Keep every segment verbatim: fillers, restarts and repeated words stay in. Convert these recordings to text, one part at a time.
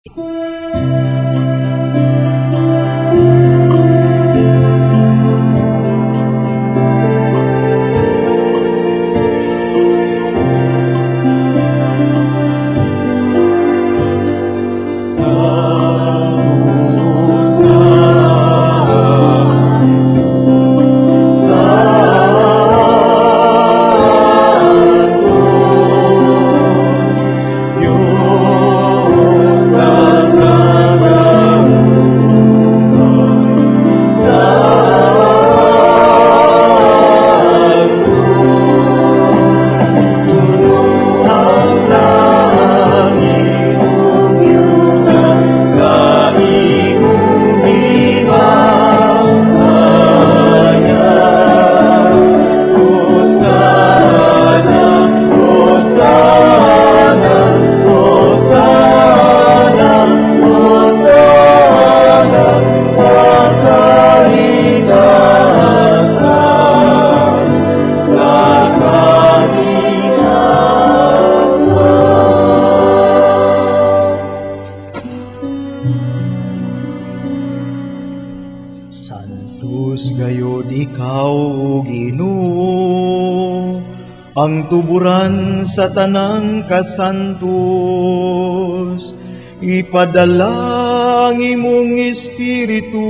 ang tuburan sa tanang kasantos, ipadala ang imong Espiritu,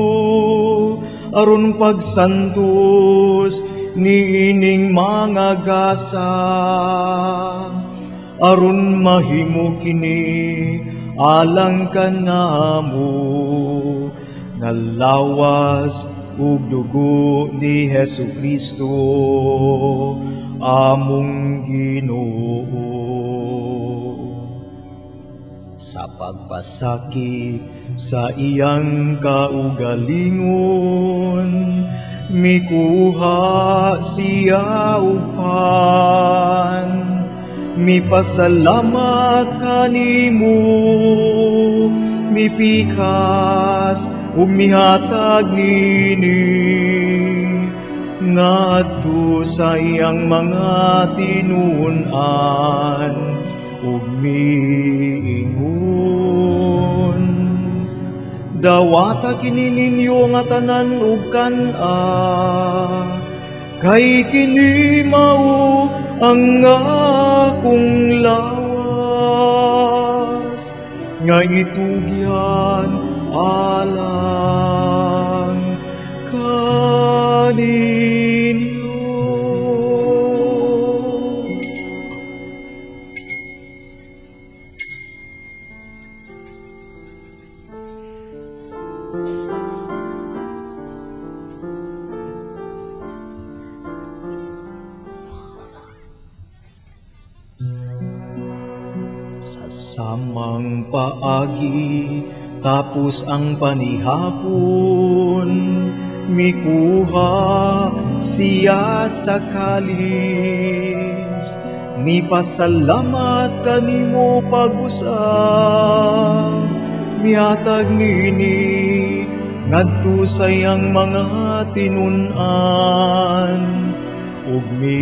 aron pagsantos ni ining mga gasa, aron mahimo kini alang kanamo, nga lawas ug dugo ni Hesukristo among Ginoo. Sa pagpasakit sa iyang kaugalingon, mikuha siya upan, mipasalamat kanimo, mipikas ug mihatag nini ngadto sa iyang mga tinunan ug miingon. Dawata kini ninyo nga tanan ug kan-a, kay kini mao ang akong lawas nga itugyan alang kaninyo. Sa samang paagi tapos ang panihapon, mikuha siya sa kalis, mipasalamat kanimo pag-usap, mihatag nini ngadto sa iyang mga tinunan ug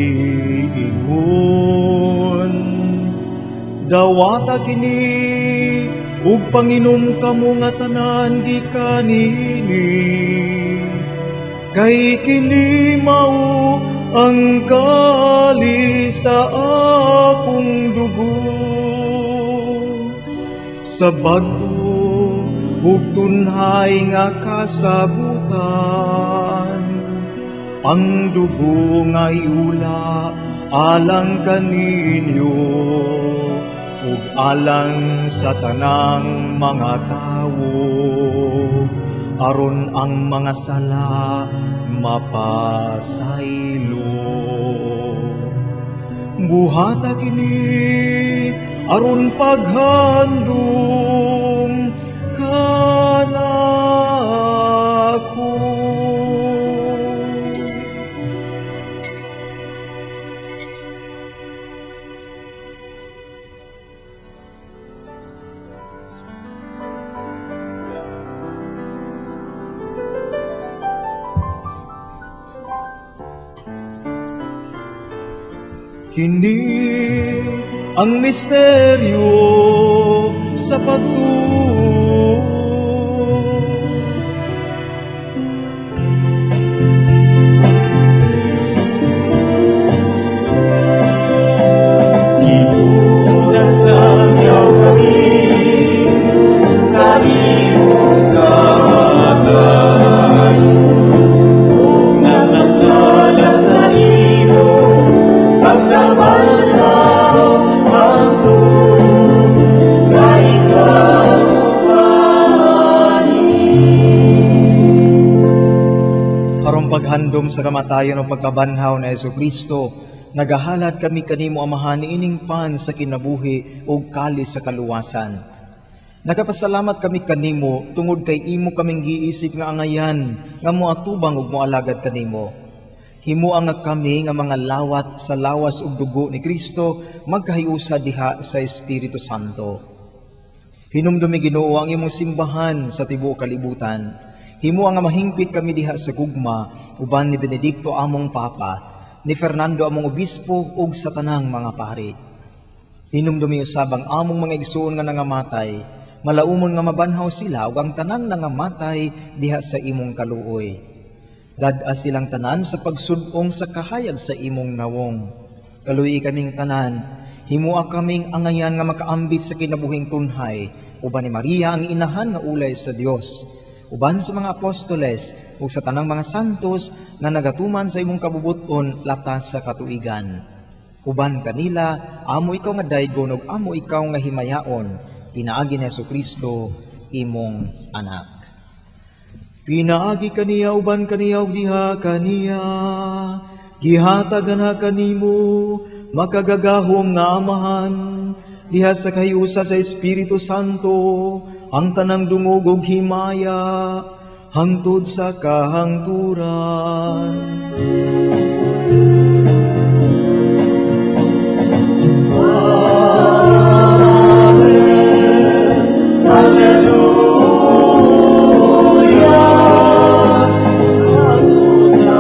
miingon. Dawata kini ug panginom kamo nga tanan gikanini, kay kini mao ang kalis sa akong dugo, sa bag-o ug tunhay nga kasabutan, ang dugo nga iula alang kaninyo ug alang sa tanang mga tawo, aron ang mga sala mapasaylo. Buhata kini aron paghandom kanako. Kini ang misteryo sa pagtuo. Ibulag sa miyaw kami sa imong kagayo, kung nagmantala sa imong pagkamalhaw ang tuong na ikaw Harong paghandom sa kamatayon o pagkabanhaw na Jesucristo, nagahalad kami kanimo amahan ining pan sa kinabuhi o kalis sa kaluwasan. Nagapasalamat kami kanimo tungod kay imo kaming giisip nga angayan nga moatubang ug moalagad kanimo. Himuang nga kami nga mga lawat sa lawas ug dugo ni Kristo magkahiusa diha sa Espiritu Santo. Hinumdumi Ginoo ang imong simbahan sa tibuok kalibutan. Himuang nga mahingpit kami diha sa gugma uban ni Benedicto among Papa, ni Fernando among obispo ug sa tanang mga pari. Hinumdumi usab ang among mga igsoon nga nangamatay, malaumon nga mabanhaw sila ug ang tanang nangamatay diha sa imong kaluoy. Dad-a silang tanan sa pagsud-ong sa kahayag sa imong nawong. Kaluoy kaming tanan, himua kaming angayan nga makaambit sa kinabuhing tunhay, uban ni Maria ang inahan nga ulay sa Dios. Uban sa mga apostoles ug sa tanang mga santos nga nagatuman sa imong kabubuton latas sa katuigan. Uban kanila, amo ikaw nga daygon ug amo ikaw nga himayaon, pinaagi ni Jesucristo, imong anak. Pinaagi kaniya uban kaniya ug diha kaniya, gihatagan na kanimo, makagagahom nga amahan, diha sa kahiusa sa Espiritu Santo, ang tanang dungog ug himaya, hangtod sa kahangturan. Amen. Hallelujah. Hangtod sa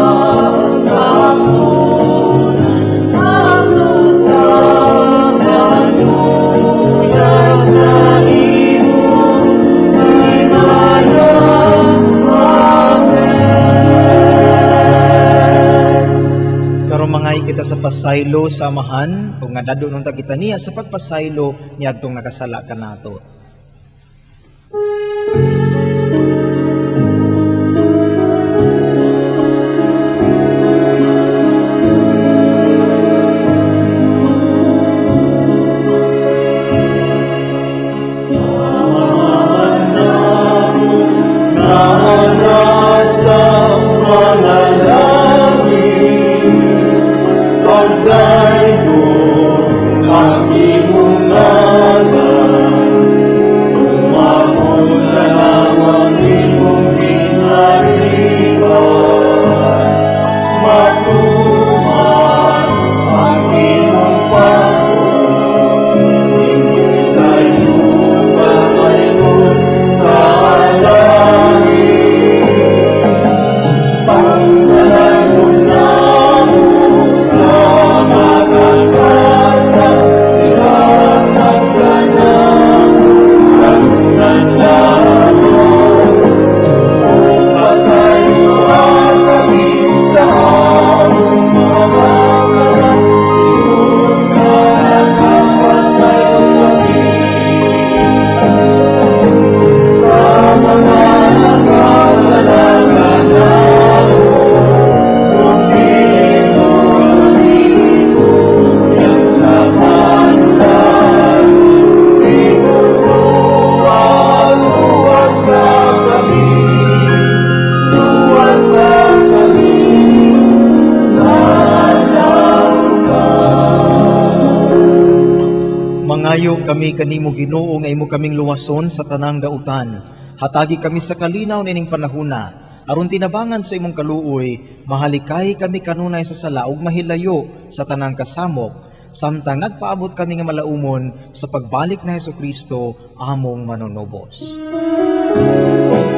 kahangturan, hangtod sa kahangturan sa kita sa pasaylo sa amahan kung nga dado nung kita niya sa pagpasaylo niya itong nakasala ka nato. Mangayo kami kanimo Ginoo nga imo kaming luwason sa tanang dautan. Hatagi kami sa kalinaw nining panahuna. Aron tinabangan sa imong kaluoy, mahalikay kami kanunay sa sala ug mahilayo sa tanang kasamok. Samtang nagpaabot kami nga malaumon sa pagbalik na Jesucristo among manunubos.